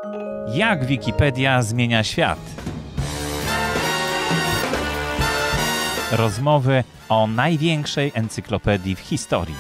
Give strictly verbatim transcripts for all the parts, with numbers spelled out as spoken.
Jak Wikipedia zmienia świat? Rozmowy o największej encyklopedii w historii.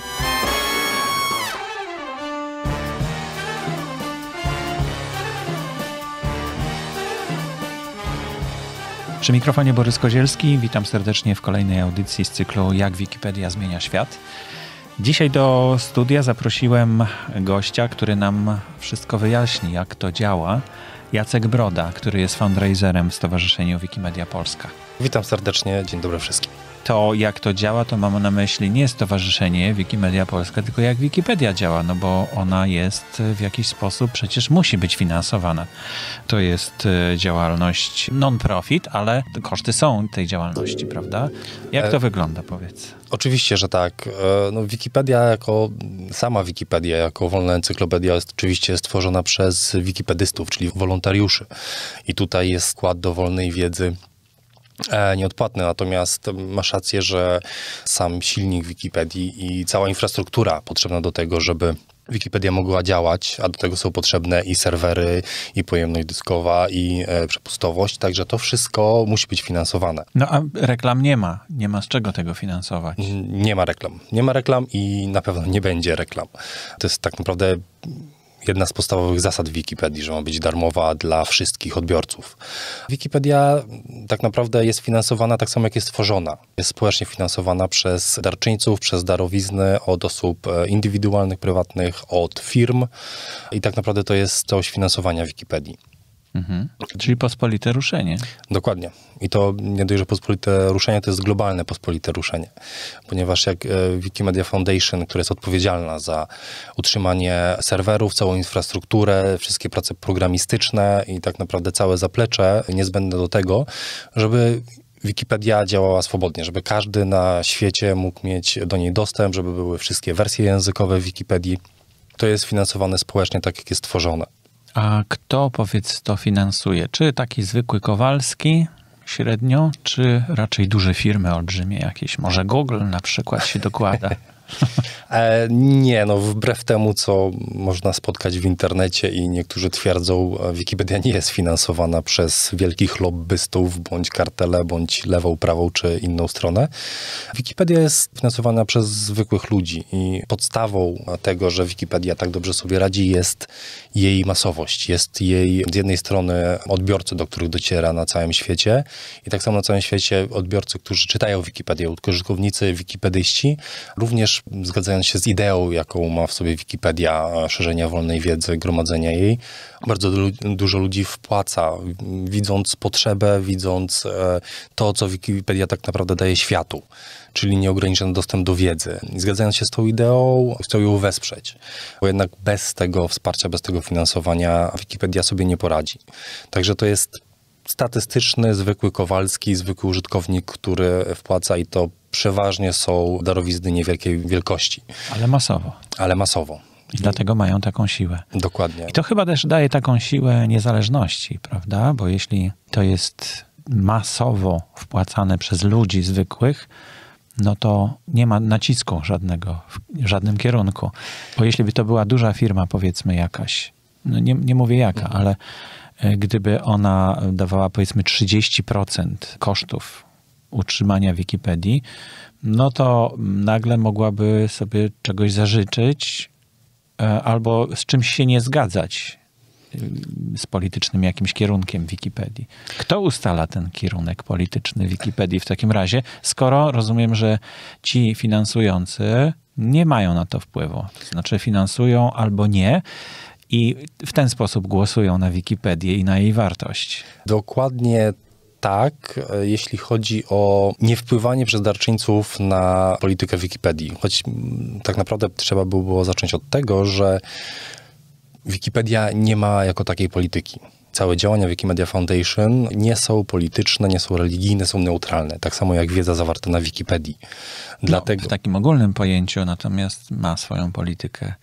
Przy mikrofonie Borys Kozielski. Witam serdecznie w kolejnej audycji z cyklu Jak Wikipedia zmienia świat. Dzisiaj do studia zaprosiłem gościa, który nam wszystko wyjaśni, jak to działa. Jacek Broda, który jest fundraiserem w Stowarzyszeniu Wikimedia Polska. Witam serdecznie, dzień dobry wszystkim. To jak to działa, to mam na myśli nie Stowarzyszenie Wikimedia Polska, tylko jak Wikipedia działa, no bo ona jest w jakiś sposób, przecież musi być finansowana. To jest działalność non-profit, ale koszty są tej działalności, prawda? Jak to e... wygląda, powiedz? Oczywiście, że tak. No, Wikipedia jako, sama Wikipedia jako wolna encyklopedia jest oczywiście stworzona przez wikipedystów, czyli wolontariuszy. I tutaj jest skład do wolnej wiedzy nieodpłatny, natomiast masz rację, że sam silnik Wikipedii i cała infrastruktura potrzebna do tego, żeby Wikipedia mogła działać, a do tego są potrzebne i serwery, i pojemność dyskowa, i e, przepustowość, także to wszystko musi być finansowane. No a reklam nie ma, nie ma z czego tego finansować. Nie ma reklam, nie ma reklam i na pewno nie będzie reklam. To jest tak naprawdę jedna z podstawowych zasad Wikipedii, że ma być darmowa dla wszystkich odbiorców. Wikipedia tak naprawdę jest finansowana tak samo, jak jest tworzona. Jest społecznie finansowana przez darczyńców, przez darowizny od osób indywidualnych, prywatnych, od firm i tak naprawdę to jest całość finansowania Wikipedii. Mhm. Czyli pospolite ruszenie. Dokładnie. I to nie dość, że pospolite ruszenie, to jest globalne pospolite ruszenie. Ponieważ jak Wikimedia Foundation, która jest odpowiedzialna za utrzymanie serwerów, całą infrastrukturę, wszystkie prace programistyczne i tak naprawdę całe zaplecze niezbędne do tego, żeby Wikipedia działała swobodnie, żeby każdy na świecie mógł mieć do niej dostęp, żeby były wszystkie wersje językowe Wikipedii. To jest finansowane społecznie tak, jak jest tworzone. A kto, powiedz, to finansuje? Czy taki zwykły Kowalski średnio, czy raczej duże firmy olbrzymie jakieś? Może Google na przykład się dokłada? E, nie, no wbrew temu, co można spotkać w internecie i niektórzy twierdzą, Wikipedia nie jest finansowana przez wielkich lobbystów, bądź kartele, bądź lewą, prawą, czy inną stronę. Wikipedia jest finansowana przez zwykłych ludzi i podstawą tego, że Wikipedia tak dobrze sobie radzi, jest jej masowość. Jest jej z jednej strony odbiorcy, do których dociera na całym świecie i tak samo na całym świecie odbiorcy, którzy czytają Wikipedię, użytkownicy, wikipedyści, również zgadzając się z ideą, jaką ma w sobie Wikipedia, szerzenia wolnej wiedzy, gromadzenia jej, bardzo du- dużo ludzi wpłaca, widząc potrzebę, widząc e, to, co Wikipedia tak naprawdę daje światu, czyli nieograniczony dostęp do wiedzy. I zgadzając się z tą ideą, chcą ją wesprzeć, bo jednak bez tego wsparcia, bez tego finansowania Wikipedia sobie nie poradzi. Także to jest statystyczny, zwykły Kowalski, zwykły użytkownik, który wpłaca i to przeważnie są darowizny niewielkiej wielkości. Ale masowo. Ale masowo. I dlatego mają taką siłę. Dokładnie. I to chyba też daje taką siłę niezależności, prawda? Bo jeśli to jest masowo wpłacane przez ludzi zwykłych, no to nie ma nacisku żadnego w żadnym kierunku. Bo jeśli by to była duża firma, powiedzmy jakaś, no nie, nie mówię jaka, mhm. ale gdyby ona dawała powiedzmy trzydzieści procent kosztów utrzymania Wikipedii, no to nagle mogłaby sobie czegoś zażyczyć albo z czymś się nie zgadzać z politycznym jakimś kierunkiem Wikipedii. Kto ustala ten kierunek polityczny Wikipedii w takim razie, skoro rozumiem, że ci finansujący nie mają na to wpływu, to znaczy finansują albo nie, i w ten sposób głosują na Wikipedię i na jej wartość. Dokładnie tak, jeśli chodzi o niewpływanie przez darczyńców na politykę Wikipedii. Choć tak naprawdę trzeba by było zacząć od tego, że Wikipedia nie ma jako takiej polityki. Całe działania Wikimedia Foundation nie są polityczne, nie są religijne, są neutralne. Tak samo jak wiedza zawarta na Wikipedii. Dlatego... No, w takim ogólnym pojęciu natomiast ma swoją politykę.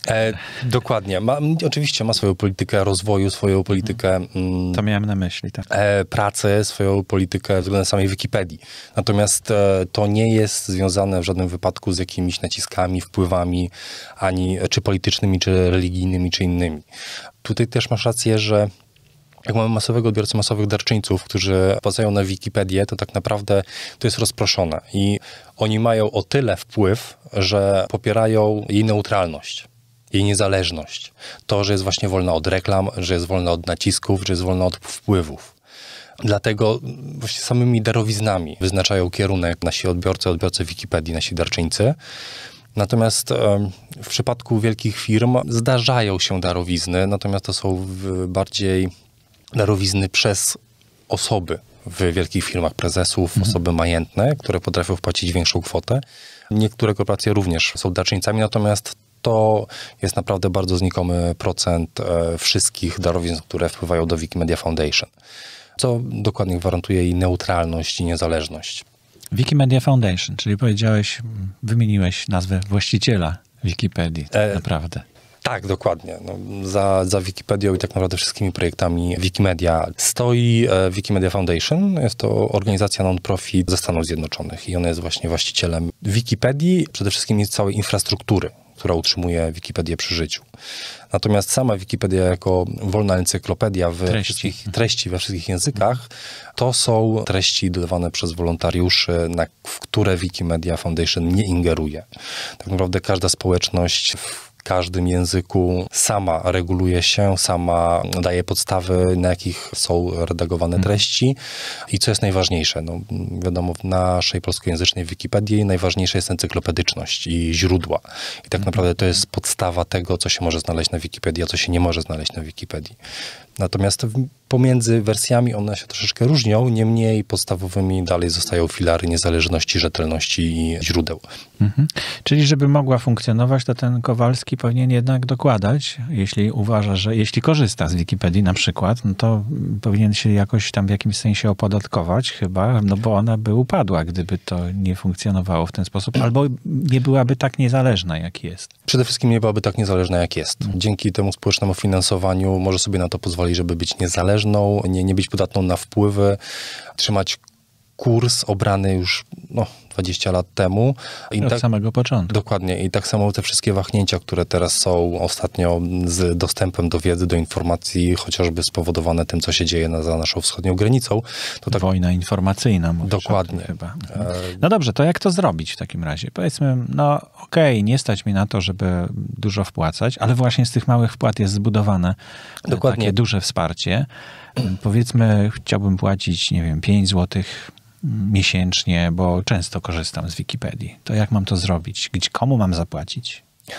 E, dokładnie. Ma, oczywiście ma swoją politykę rozwoju, swoją politykę mm, To miałem na myśli, tak. e, pracy, swoją politykę względem samej Wikipedii. Natomiast e, to nie jest związane w żadnym wypadku z jakimiś naciskami, wpływami, ani czy politycznymi, czy religijnymi, czy innymi. Tutaj też masz rację, że jak mamy masowego odbiorcę, masowych darczyńców, którzy wpłacają na Wikipedię, to tak naprawdę to jest rozproszone i oni mają o tyle wpływ, że popierają jej neutralność, jej niezależność. To, że jest właśnie wolna od reklam, że jest wolna od nacisków, że jest wolna od wpływów. Dlatego właśnie samymi darowiznami wyznaczają kierunek nasi odbiorcy, odbiorcy Wikipedii, nasi darczyńcy. Natomiast w przypadku wielkich firm zdarzają się darowizny, natomiast to są bardziej darowizny przez osoby w wielkich firmach, prezesów, mhm. osoby majętne, które potrafią wpłacić większą kwotę. Niektóre korporacje również są darczyńcami, natomiast to jest naprawdę bardzo znikomy procent wszystkich darowizn, które wpływają do Wikimedia Foundation, co dokładnie gwarantuje jej neutralność i niezależność. Wikimedia Foundation, czyli powiedziałeś, wymieniłeś nazwę właściciela Wikipedii, tak e naprawdę. Tak, dokładnie. No, za, za Wikipedią i tak naprawdę wszystkimi projektami Wikimedia stoi e, Wikimedia Foundation. Jest to organizacja non-profit ze Stanów Zjednoczonych i ona jest właśnie właścicielem Wikipedii, przede wszystkim jest całej infrastruktury, która utrzymuje Wikipedię przy życiu. Natomiast sama Wikipedia jako wolna encyklopedia w treści. Wszystkich, treści we wszystkich językach, to są treści dodawane przez wolontariuszy, na, w które Wikimedia Foundation nie ingeruje. Tak naprawdę każda społeczność w każdym języku sama reguluje się, sama daje podstawy, na jakich są redagowane treści. I co jest najważniejsze? No, wiadomo, w naszej polskojęzycznej Wikipedii najważniejsza jest encyklopedyczność i źródła. I tak naprawdę to jest podstawa tego, co się może znaleźć na Wikipedii, a co się nie może znaleźć na Wikipedii. Natomiast pomiędzy wersjami one się troszeczkę różnią, niemniej podstawowymi dalej zostają filary niezależności, rzetelności i źródeł. Mhm. Czyli żeby mogła funkcjonować, to ten Kowalski powinien jednak dokładać, jeśli uważa, że jeśli korzysta z Wikipedii na przykład, no to powinien się jakoś tam w jakimś sensie opodatkować chyba, no bo ona by upadła, gdyby to nie funkcjonowało w ten sposób, albo nie byłaby tak niezależna, jak jest. Przede wszystkim nie byłaby tak niezależna, jak jest. Dzięki temu społecznemu finansowaniu może sobie na to pozwolić, żeby być niezależną, nie, nie być podatną na wpływy, trzymać kurs obrany już no, dwadzieścia lat temu. I Od tak, samego początku. Dokładnie. I tak samo te wszystkie wahnięcia, które teraz są ostatnio z dostępem do wiedzy, do informacji, chociażby spowodowane tym, co się dzieje na, za naszą wschodnią granicą. To tak... Wojna informacyjna. Dokładnie. Chyba. No dobrze, to jak to zrobić w takim razie? Powiedzmy, no okej, okay, nie stać mi na to, żeby dużo wpłacać, ale właśnie z tych małych wpłat jest zbudowane Dokładnie. takie duże wsparcie. Powiedzmy, chciałbym płacić, nie wiem, pięć złotych miesięcznie, bo często korzystam z Wikipedii. To jak mam to zrobić? Gdzie, komu mam zapłacić?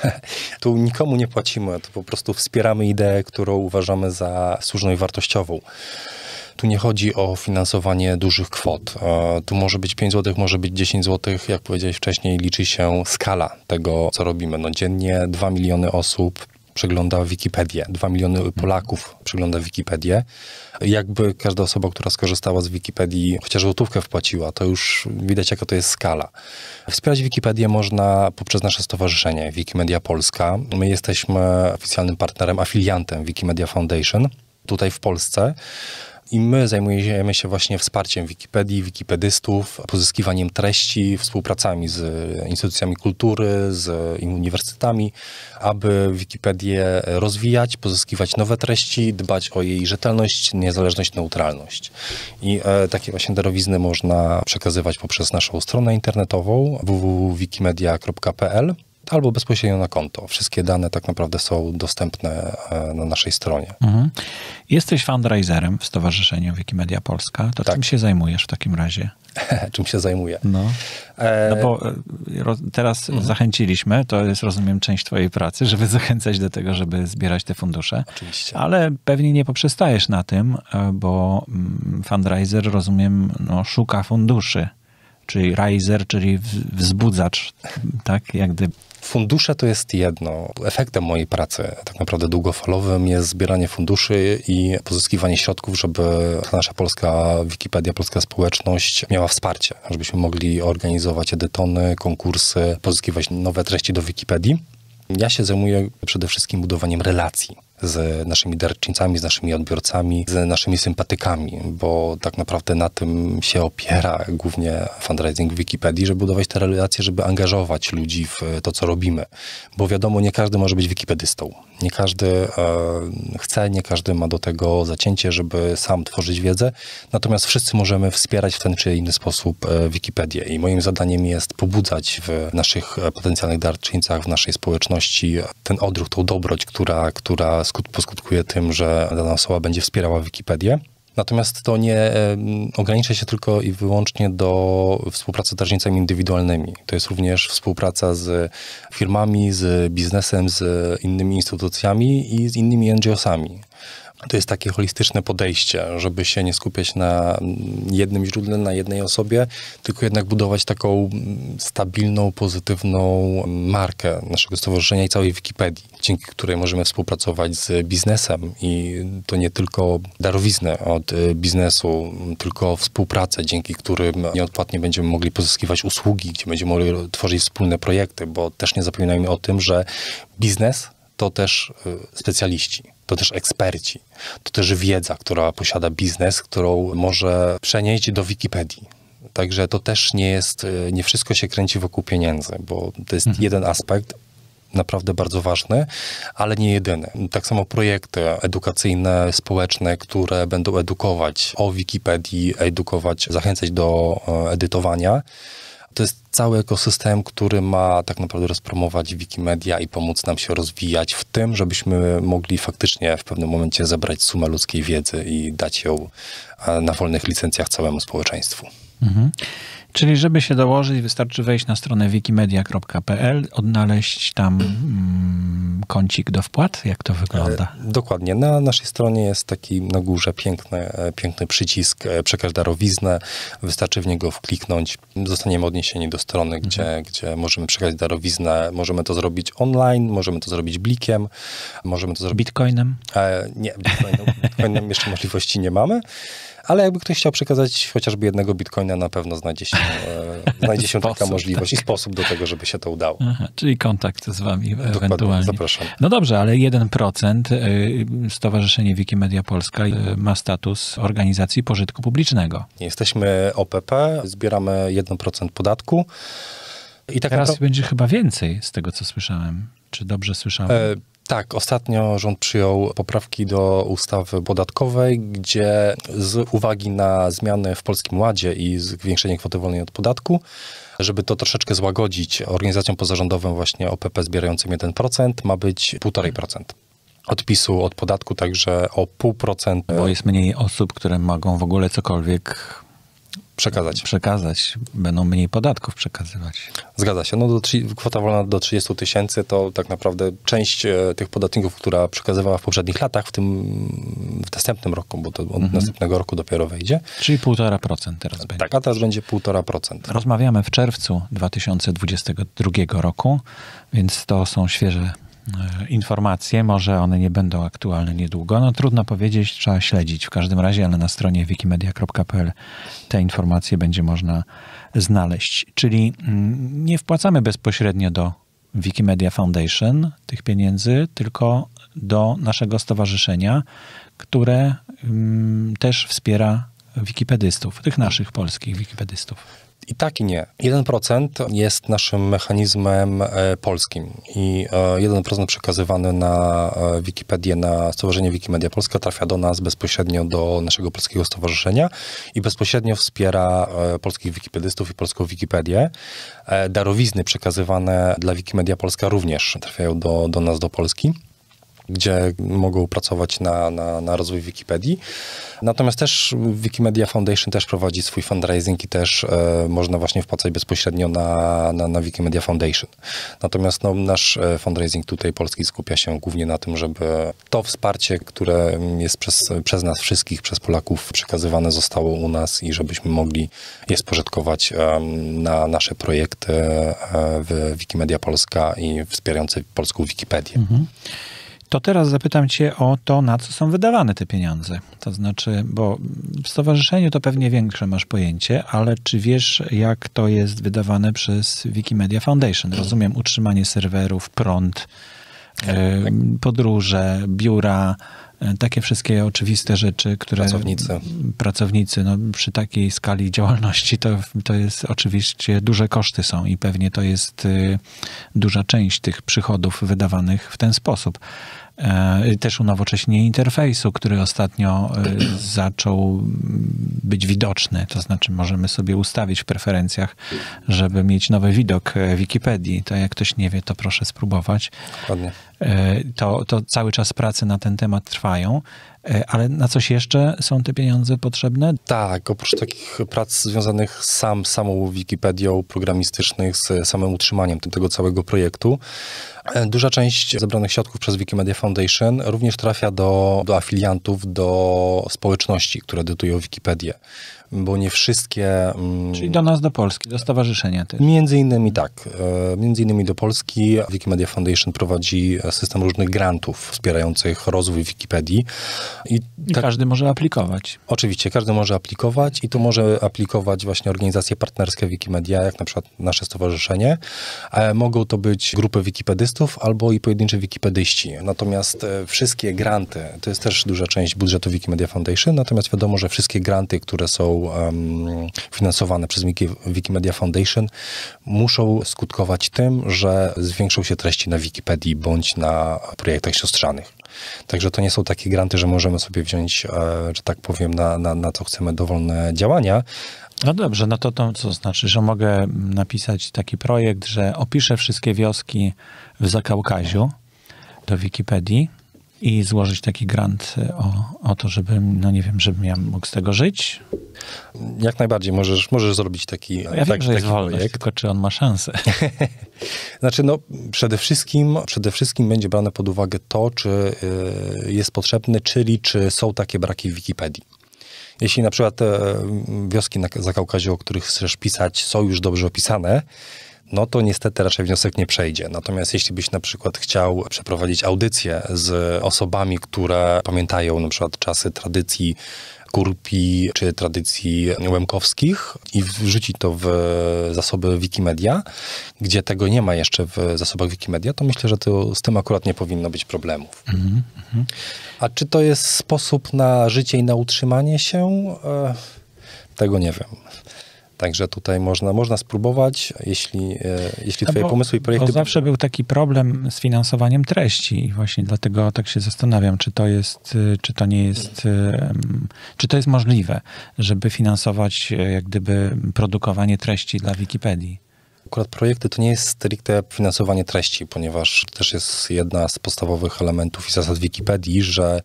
Tu nikomu nie płacimy, to po prostu wspieramy ideę, którą uważamy za słuszną i wartościową. Tu nie chodzi o finansowanie dużych kwot. Tu może być pięć złotych, może być dziesięć złotych. Jak powiedziałeś wcześniej, liczy się skala tego, co robimy. No, dziennie dwa miliony osób przegląda Wikipedię. Dwa miliony Polaków przegląda Wikipedię. Jakby każda osoba, która skorzystała z Wikipedii, chociaż złotówkę wpłaciła, to już widać, jaka to jest skala. Wspierać Wikipedię można poprzez nasze stowarzyszenie Wikimedia Polska. My jesteśmy oficjalnym partnerem, afiliantem Wikimedia Foundation tutaj w Polsce. I my zajmujemy się właśnie wsparciem Wikipedii, wikipedystów, pozyskiwaniem treści, współpracami z instytucjami kultury, z uniwersytetami, aby Wikipedię rozwijać, pozyskiwać nowe treści, dbać o jej rzetelność, niezależność, neutralność. I e, takie właśnie darowizny można przekazywać poprzez naszą stronę internetową w w w kropka wikimedia kropka p l albo bezpośrednio na konto. Wszystkie dane tak naprawdę są dostępne na naszej stronie. Mhm. Jesteś fundraiserem w Stowarzyszeniu Wikimedia Polska. To tak. Czym się zajmujesz w takim razie? Czym się zajmuję? No, no bo teraz mhm. zachęciliśmy, to jest, rozumiem, część twojej pracy, żeby zachęcać do tego, żeby zbierać te fundusze. Oczywiście. Ale pewnie nie poprzestajesz na tym, bo fundraiser, rozumiem, no, szuka funduszy. Czyli riser, czyli wzbudzacz, tak? Jak gdyby. Fundusze to jest jedno. Efektem mojej pracy, tak naprawdę długofalowym, jest zbieranie funduszy i pozyskiwanie środków, żeby nasza polska Wikipedia, polska społeczność miała wsparcie, żebyśmy mogli organizować edytony, konkursy, pozyskiwać nowe treści do Wikipedii. Ja się zajmuję przede wszystkim budowaniem relacji z naszymi darczyńcami, z naszymi odbiorcami, z naszymi sympatykami, bo tak naprawdę na tym się opiera głównie fundraising w Wikipedii, żeby budować te relacje, żeby angażować ludzi w to, co robimy. Bo wiadomo, nie każdy może być wikipedystą. Nie każdy e, chce, nie każdy ma do tego zacięcie, żeby sam tworzyć wiedzę. Natomiast wszyscy możemy wspierać w ten czy inny sposób e, Wikipedię. I moim zadaniem jest pobudzać w naszych potencjalnych darczyńcach, w naszej społeczności ten odruch, tą dobroć, która, która skut, poskutkuje tym, że dana osoba będzie wspierała Wikipedię. Natomiast to nie e, ogranicza się tylko i wyłącznie do współpracy z darczyńcami indywidualnymi. To jest również współpraca z firmami, z biznesem, z innymi instytucjami i z innymi N G O sami. To jest takie holistyczne podejście, żeby się nie skupiać na jednym źródle, na jednej osobie, tylko jednak budować taką stabilną, pozytywną markę naszego stowarzyszenia i całej Wikipedii, dzięki której możemy współpracować z biznesem i to nie tylko darowiznę od biznesu, tylko współpracę, dzięki którym nieodpłatnie będziemy mogli pozyskiwać usługi, gdzie będziemy mogli tworzyć wspólne projekty, bo też nie zapominajmy o tym, że biznes to też specjaliści. To też eksperci, to też wiedza, która posiada biznes, którą może przenieść do Wikipedii. Także to też nie jest, nie wszystko się kręci wokół pieniędzy, bo to jest mhm. jeden aspekt, naprawdę bardzo ważny, ale nie jedyny. Tak samo projekty edukacyjne, społeczne, które będą edukować o Wikipedii, edukować, zachęcać do edytowania. To jest cały ekosystem, który ma tak naprawdę rozpromować Wikimedia i pomóc nam się rozwijać w tym, żebyśmy mogli faktycznie w pewnym momencie zebrać sumę ludzkiej wiedzy i dać ją na wolnych licencjach całemu społeczeństwu. Mhm. Czyli żeby się dołożyć, wystarczy wejść na stronę wikimedia kropka p l, odnaleźć tam mm, kącik do wpłat? Jak to wygląda? E, dokładnie. Na naszej stronie jest taki na górze piękny, piękny przycisk przekaż darowiznę. Wystarczy w niego wkliknąć. Zostaniemy odniesieni do strony, mhm. gdzie, gdzie możemy przekazać darowiznę. Możemy to zrobić online, możemy to zrobić blikiem, możemy to zrobić... Bitcoinem? E, nie, Bitcoinem, Bitcoinem jeszcze możliwości nie mamy. Ale jakby ktoś chciał przekazać chociażby jednego bitcoina, na pewno znajdzie się, e, znajdzie się sposób, taka możliwość tak. i sposób do tego, żeby się to udało. Aha, czyli kontakt z wami Dokładnie, ewentualnie. Zapraszam. No dobrze, ale jeden procent Stowarzyszenie Wikimedia Polska ma status organizacji pożytku publicznego. Jesteśmy O P P, zbieramy jeden procent podatku. I tak Teraz naprawdę... będzie chyba więcej z tego, co słyszałem. Czy dobrze słyszałem? E Tak, ostatnio rząd przyjął poprawki do ustawy podatkowej, gdzie z uwagi na zmiany w Polskim Ładzie i zwiększenie kwoty wolnej od podatku, żeby to troszeczkę złagodzić, organizacjom pozarządowym właśnie O P P zbierającym jeden procent ma być półtora procent odpisu od podatku, także o pół procent. Bo jest mniej osób, które mogą w ogóle cokolwiek przekazać. Przekazać. Będą mniej podatków przekazywać. Zgadza się. No do, kwota wolna do trzydziestu tysięcy to tak naprawdę część e, tych podatników, która przekazywała w poprzednich latach, w tym w następnym roku, bo to od mhm. następnego roku dopiero wejdzie. Czyli półtora procent teraz będzie. Tak, a teraz będzie półtora procent. Rozmawiamy w czerwcu dwa tysiące dwudziestego drugiego roku, więc to są świeże informacje, może one nie będą aktualne niedługo. No trudno powiedzieć, trzeba śledzić w każdym razie, ale na stronie wikimedia kropka p l te informacje będzie można znaleźć. Czyli nie wpłacamy bezpośrednio do Wikimedia Foundation tych pieniędzy, tylko do naszego stowarzyszenia, które też wspiera wikipedystów, tych naszych polskich wikipedystów. I tak i nie. jeden procent jest naszym mechanizmem e, polskim i e, jeden procent przekazywany na e, Wikipedię, na Stowarzyszenie Wikimedia Polska trafia do nas bezpośrednio do naszego polskiego stowarzyszenia i bezpośrednio wspiera e, polskich wikipedystów i polską Wikipedię. E, darowizny przekazywane dla Wikimedia Polska również trafiają do, do nas, do Polski, gdzie mogą pracować na, na, na rozwój Wikipedii. Natomiast też Wikimedia Foundation też prowadzi swój fundraising i też e, można właśnie wpłacać bezpośrednio na, na, na Wikimedia Foundation. Natomiast no, nasz fundraising tutaj polski skupia się głównie na tym, żeby to wsparcie, które jest przez, przez nas wszystkich, przez Polaków przekazywane zostało u nas i żebyśmy mogli je spożytkować e, na nasze projekty e, w Wikimedia Polska i wspierające polską Wikipedię. Mhm. To teraz zapytam cię o to, na co są wydawane te pieniądze. To znaczy, bo w stowarzyszeniu to pewnie większe masz pojęcie, ale czy wiesz, jak to jest wydawane przez Wikimedia Foundation? Rozumiem, utrzymanie serwerów, prąd, y, podróże, biura, takie wszystkie oczywiste rzeczy, które... Pracownicy. Pracownicy, no przy takiej skali działalności to, to jest oczywiście duże koszty są i pewnie to jest y, duża część tych przychodów wydawanych w ten sposób. E, też unowocześnienie interfejsu, który ostatnio y, zaczął być widoczny, to znaczy możemy sobie ustawić w preferencjach, żeby mieć nowy widok Wikipedii. To jak ktoś nie wie, to proszę spróbować. Dokładnie. To, to cały czas prace na ten temat trwają, ale na coś jeszcze są te pieniądze potrzebne? Tak, oprócz takich prac związanych sam, z samą Wikipedią, programistycznych, z samym utrzymaniem tego całego projektu, duża część zebranych środków przez Wikimedia Foundation również trafia do, do afiliantów, do społeczności, które edytują Wikipedię. Bo nie wszystkie... Czyli do nas, do Polski, do stowarzyszenia też. Między innymi tak. Między innymi do Polski Wikimedia Foundation prowadzi system różnych grantów wspierających rozwój Wikipedii. I, I tak, każdy może aplikować. Oczywiście, każdy może aplikować i tu może aplikować właśnie organizacje partnerskie Wikimedia, jak na przykład nasze stowarzyszenie. Mogą to być grupy wikipedystów albo i pojedynczy wikipedyści. Natomiast wszystkie granty, to jest też duża część budżetu Wikimedia Foundation, natomiast wiadomo, że wszystkie granty, które są Um, finansowane przez Wikimedia Foundation, muszą skutkować tym, że zwiększą się treści na Wikipedii bądź na projektach siostrzanych. Także to nie są takie granty, że możemy sobie wziąć, e, że tak powiem, na, na, na co chcemy dowolne działania. No dobrze, no to, to co znaczy, że mogę napisać taki projekt, że opiszę wszystkie wioski w Zakaukaziu do Wikipedii i złożyć taki grant o, o to, żebym, no nie wiem, żebym ja mógł z tego żyć? Jak najbardziej możesz, możesz zrobić taki Ja wiem, tak, że jest taki wolność, projekt. tylko czy on ma szansę? Znaczy, no przede wszystkim, przede wszystkim będzie brane pod uwagę to, czy y, jest potrzebny, czyli czy są takie braki w Wikipedii. Jeśli na przykład te wioski na Zakaukaziu, o których chcesz pisać, są już dobrze opisane, no to niestety raczej wniosek nie przejdzie. Natomiast jeśli byś na przykład chciał przeprowadzić audycję z osobami, które pamiętają na przykład czasy tradycji Kurpi czy tradycji łemkowskich i wrzucić to w zasoby Wikimedia, gdzie tego nie ma jeszcze w zasobach Wikimedia, to myślę, że to z tym akurat nie powinno być problemów. Mm-hmm. A czy to jest sposób na życie i na utrzymanie się? E, tego nie wiem. Także tutaj można, można spróbować, jeśli, jeśli twoje bo, pomysły i projekty... Bo zawsze był taki problem z finansowaniem treści i właśnie dlatego tak się zastanawiam, czy to jest, czy to nie jest, czy to jest możliwe, żeby finansować jak gdyby produkowanie treści dla Wikipedii. Akurat projekty to nie jest stricte finansowanie treści, ponieważ to też jest jedna z podstawowych elementów i zasad Wikipedii, że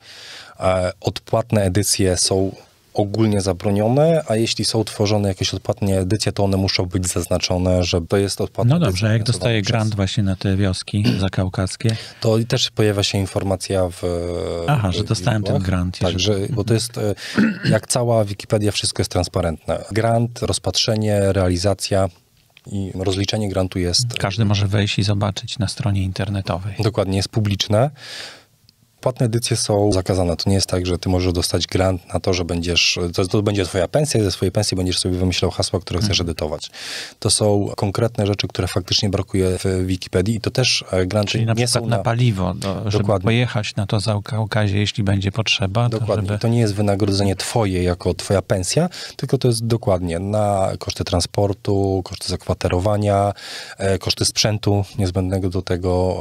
odpłatne edycje są ogólnie zabronione, a jeśli są tworzone jakieś odpłatne edycje, to one muszą być zaznaczone, że to jest odpłatne. No dobrze, jak dostaję grant przez... właśnie na te wioski zakaukackie? To też pojawia się informacja w... Aha, w że dostałem ten grant. Także, że... bo to jest, jak cała Wikipedia, wszystko jest transparentne. Grant, rozpatrzenie, realizacja i rozliczenie grantu jest... Każdy może wejść i zobaczyć na stronie internetowej. Dokładnie, jest publiczne. Płatne edycje są zakazane. To nie jest tak, że ty możesz dostać grant na to, że będziesz, to, to będzie twoja pensja i ze swojej pensji będziesz sobie wymyślał hasła, które chcesz hmm. edytować. To są konkretne rzeczy, które faktycznie brakuje w Wikipedii i to też granty Czyli na nie przykład są na, na paliwo, do, żeby pojechać na to Zakaukazie, jeśli będzie potrzeba. Dokładnie. To, żeby... to nie jest wynagrodzenie twoje jako twoja pensja, tylko to jest dokładnie na koszty transportu, koszty zakwaterowania, koszty sprzętu niezbędnego do tego,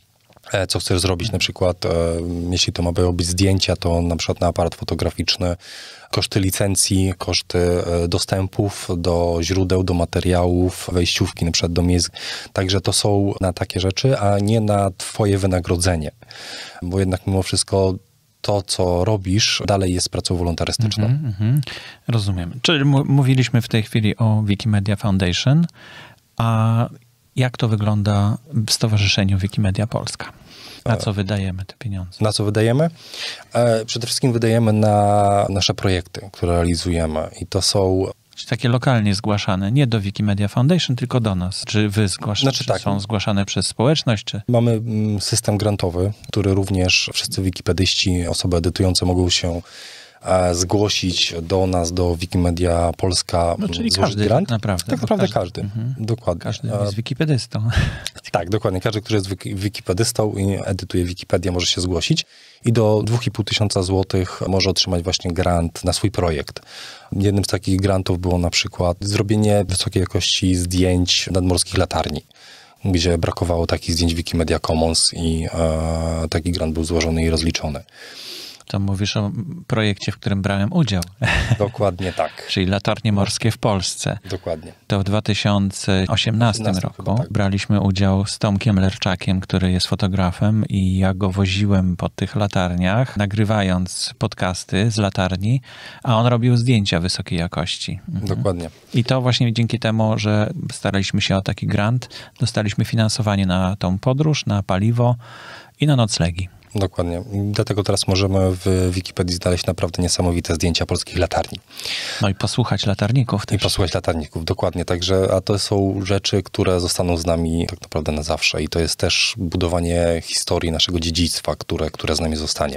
co chcesz zrobić, na przykład jeśli to mają być zdjęcia, to na przykład na aparat fotograficzny, koszty licencji, koszty dostępów do źródeł, do materiałów, wejściówki na przykład do miejsc. Także to są na takie rzeczy, a nie na twoje wynagrodzenie. Bo jednak mimo wszystko to, co robisz, dalej jest pracą wolontarystyczną. Mm-hmm, mm-hmm. Rozumiem. Czyli m- mówiliśmy w tej chwili o Wikimedia Foundation, a jak to wygląda w Stowarzyszeniu Wikimedia Polska? Na co wydajemy te pieniądze? Na co wydajemy? E, przede wszystkim wydajemy na nasze projekty, które realizujemy. I to są... Czyli takie lokalnie zgłaszane, nie do Wikimedia Foundation, tylko do nas. Czy wy zgłaszacie, Znaczy czy tak. są zgłaszane przez społeczność? Czy... Mamy system grantowy, który również wszyscy wikipedyści, osoby edytujące mogą się zgłosić do nas, do Wikimedia Polska, no, czyli złożyć każdy grant. Tak naprawdę, tak naprawdę każdy. każdy. Mhm. Dokładnie. Każdy jest wikipedystą. Tak, dokładnie. Każdy, który jest wikipedystą i edytuje Wikipedię, może się zgłosić i do dwa i pół tysiąca złotych może otrzymać właśnie grant na swój projekt. Jednym z takich grantów było na przykład zrobienie wysokiej jakości zdjęć nadmorskich latarni, gdzie brakowało takich zdjęć Wikimedia Commons i e, taki grant był złożony i rozliczony. To mówisz o projekcie, w którym brałem udział. Dokładnie tak. Czyli latarnie morskie w Polsce. Dokładnie. To w dwa tysiące osiemnastym roku chyba, tak. braliśmy udział z Tomkiem Lerczakiem, który jest fotografem i ja go woziłem po tych latarniach, nagrywając podcasty z latarni, a on robił zdjęcia wysokiej jakości. Mhm. Dokładnie. I to właśnie dzięki temu, że staraliśmy się o taki grant, dostaliśmy finansowanie na tą podróż, na paliwo i na noclegi. Dokładnie. Dlatego teraz możemy w Wikipedii znaleźć naprawdę niesamowite zdjęcia polskich latarni. No i posłuchać latarników też. I posłuchać latarników, dokładnie. Także, a to są rzeczy, które zostaną z nami tak naprawdę na zawsze. I to jest też budowanie historii naszego dziedzictwa, które, które z nami zostanie.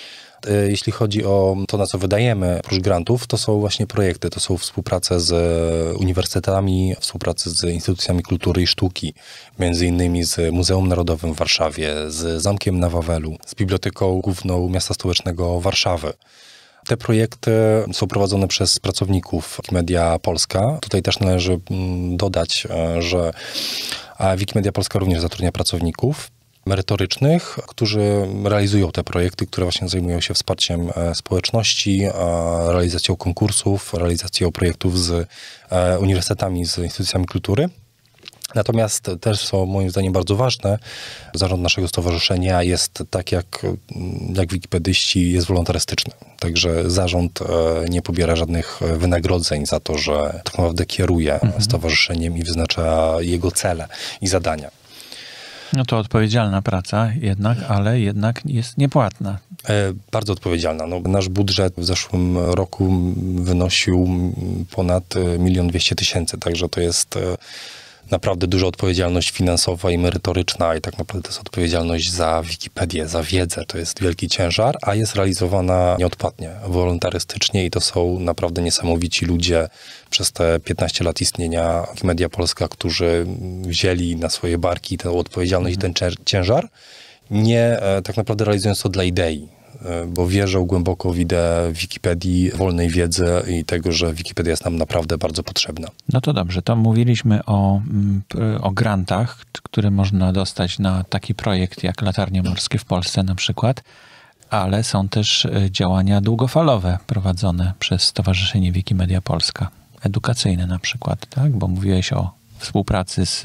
Jeśli chodzi o to, na co wydajemy oprócz grantów, to są właśnie projekty, to są współprace z uniwersytetami, współprace z instytucjami kultury i sztuki, między innymi z Muzeum Narodowym w Warszawie, z Zamkiem na Wawelu, z Biblioteką Główną Miasta Stołecznego Warszawy. Te projekty są prowadzone przez pracowników Wikimedia Polska. Tutaj też należy dodać, że Wikimedia Polska również zatrudnia pracowników merytorycznych, którzy realizują te projekty, które właśnie zajmują się wsparciem społeczności, realizacją konkursów, realizacją projektów z uniwersytetami, z instytucjami kultury. Natomiast też są moim zdaniem bardzo ważne. Zarząd naszego stowarzyszenia jest tak jak, jak wikipedyści, jest wolontarystyczny. Także zarząd nie pobiera żadnych wynagrodzeń za to, że tak naprawdę kieruje mhm. stowarzyszeniem i wyznacza jego cele i zadania. No to odpowiedzialna praca jednak, ale jednak jest niepłatna. E, bardzo odpowiedzialna. No, nasz budżet w zeszłym roku wynosił ponad milion dwieście tysięcy, także to jest e, naprawdę duża odpowiedzialność finansowa i merytoryczna i tak naprawdę to jest odpowiedzialność za Wikipedię, za wiedzę. To jest wielki ciężar, a jest realizowana nieodpłatnie, wolontarystycznie i to są naprawdę niesamowici ludzie przez te piętnaście lat istnienia Wikimedia Polska, którzy wzięli na swoje barki tę odpowiedzialność i ten ciężar, nie e, tak naprawdę realizując to dla idei, bo wierzę głęboko w ideę Wikipedii, wolnej wiedzy i tego, że Wikipedia jest nam naprawdę bardzo potrzebna. No to dobrze, to mówiliśmy o, o grantach, które można dostać na taki projekt jak Latarnie Morskie w Polsce na przykład, ale są też działania długofalowe prowadzone przez Stowarzyszenie Wikimedia Polska. Edukacyjne na przykład, tak? Bo mówiłeś o współpracy z,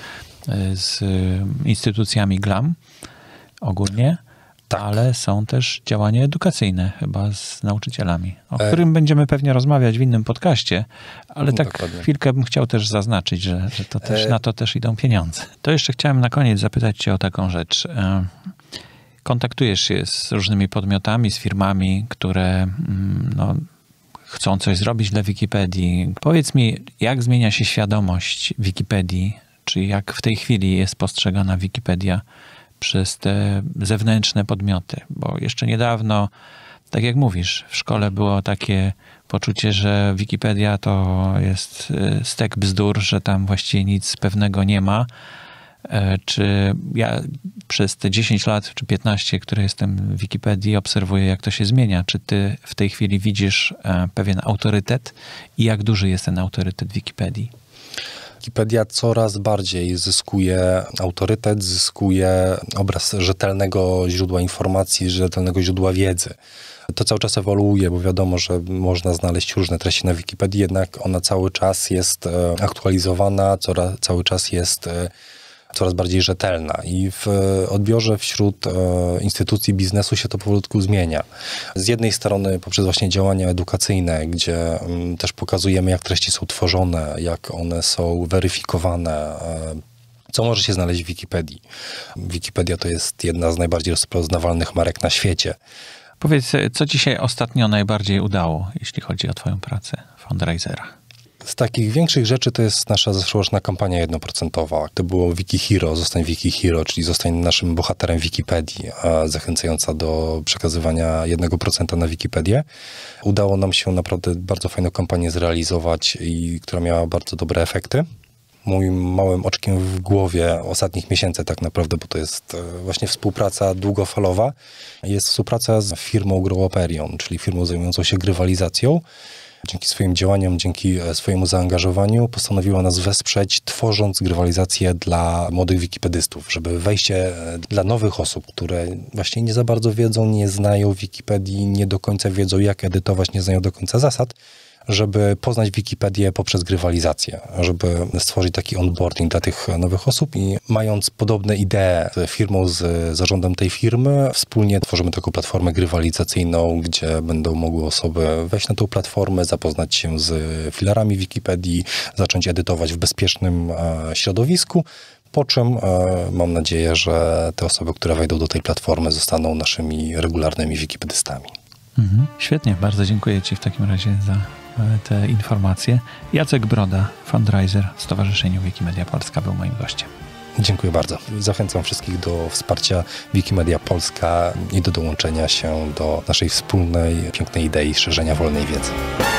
z instytucjami G L A M ogólnie. Tak. Ale są też działania edukacyjne chyba z nauczycielami, o e... którym będziemy pewnie rozmawiać w innym podcaście, ale tak Dokładnie. chwilkę bym chciał też zaznaczyć, że, że to też, e... na to też idą pieniądze. To jeszcze chciałem na koniec zapytać cię o taką rzecz. Kontaktujesz się z różnymi podmiotami, z firmami, które no, chcą coś zrobić dla Wikipedii. Powiedz mi, jak zmienia się świadomość Wikipedii, czy jak w tej chwili jest postrzegana Wikipedia przez te zewnętrzne podmioty, bo jeszcze niedawno, tak jak mówisz, w szkole było takie poczucie, że Wikipedia to jest stek bzdur, że tam właściwie nic pewnego nie ma. Czy ja przez te dziesięć lat, czy piętnaście, które jestem w Wikipedii, obserwuję, jak to się zmienia. Czy ty w tej chwili widzisz pewien autorytet i jak duży jest ten autorytet Wikipedii? Wikipedia coraz bardziej zyskuje autorytet, zyskuje obraz rzetelnego źródła informacji, rzetelnego źródła wiedzy. To cały czas ewoluuje, bo wiadomo, że można znaleźć różne treści na Wikipedii, jednak ona cały czas jest aktualizowana, coraz, cały czas jest coraz bardziej rzetelna i w odbiorze wśród instytucji biznesu się to powolutku zmienia. Z jednej strony poprzez właśnie działania edukacyjne, gdzie też pokazujemy, jak treści są tworzone, jak one są weryfikowane, co może się znaleźć w Wikipedii. Wikipedia to jest jedna z najbardziej rozpoznawalnych marek na świecie. Powiedz, co ci się ostatnio najbardziej udało, jeśli chodzi o twoją pracę fundraisera? Z takich większych rzeczy to jest nasza zeszłoroczna kampania jednoprocentowa. To było Wikihero, zostań Wikihero, czyli zostań naszym bohaterem Wikipedii, zachęcająca do przekazywania jednego procenta na Wikipedię. Udało nam się naprawdę bardzo fajną kampanię zrealizować, i która miała bardzo dobre efekty. Moim małym oczkiem w głowie ostatnich miesięcy tak naprawdę, bo to jest właśnie współpraca długofalowa, jest współpraca z firmą Growoperion, czyli firmą zajmującą się grywalizacją. Dzięki swoim działaniom, dzięki swojemu zaangażowaniu postanowiła nas wesprzeć, tworząc grywalizację dla młodych wikipedystów, żeby wejście dla nowych osób, które właśnie nie za bardzo wiedzą, nie znają Wikipedii, nie do końca wiedzą, jak edytować, nie znają do końca zasad, żeby poznać Wikipedię poprzez grywalizację, żeby stworzyć taki onboarding dla tych nowych osób, i mając podobne idee z firmą, z zarządem tej firmy, wspólnie tworzymy taką platformę grywalizacyjną, gdzie będą mogły osoby wejść na tą platformę, zapoznać się z filarami Wikipedii, zacząć edytować w bezpiecznym środowisku, po czym mam nadzieję, że te osoby, które wejdą do tej platformy, zostaną naszymi regularnymi wikipedystami. Mhm. Świetnie, bardzo dziękuję Ci w takim razie za te informacje. Jacek Broda, fundraiser w Stowarzyszeniu Wikimedia Polska, był moim gościem. Dziękuję bardzo. Zachęcam wszystkich do wsparcia Wikimedia Polska i do dołączenia się do naszej wspólnej, pięknej idei szerzenia wolnej wiedzy.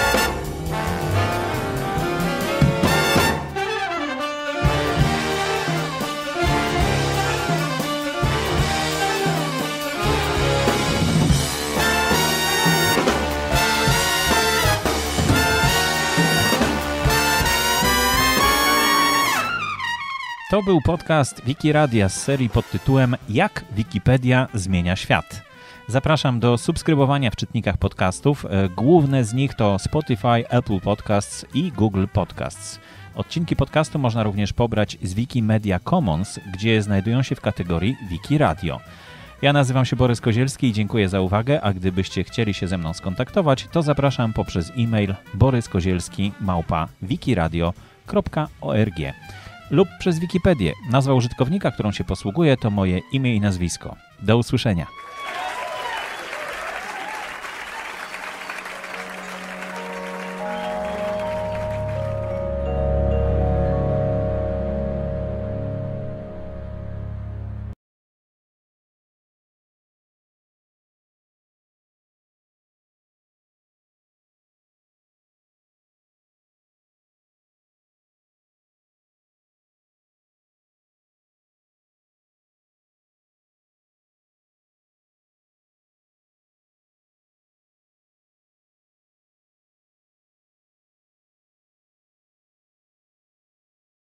To był podcast Wikiradia z serii pod tytułem Jak Wikipedia zmienia świat. Zapraszam do subskrybowania w czytnikach podcastów. Główne z nich to Spotify, Apple Podcasts i Google Podcasts. Odcinki podcastu można również pobrać z Wikimedia Commons, gdzie znajdują się w kategorii Wikiradio. Ja nazywam się Borys Kozielski i dziękuję za uwagę, a gdybyście chcieli się ze mną skontaktować, to zapraszam poprzez e-mail boryskozielski małpa wikiradio kropka org lub przez Wikipedię. Nazwa użytkownika, którą się posługuję, to moje imię i nazwisko. Do usłyszenia.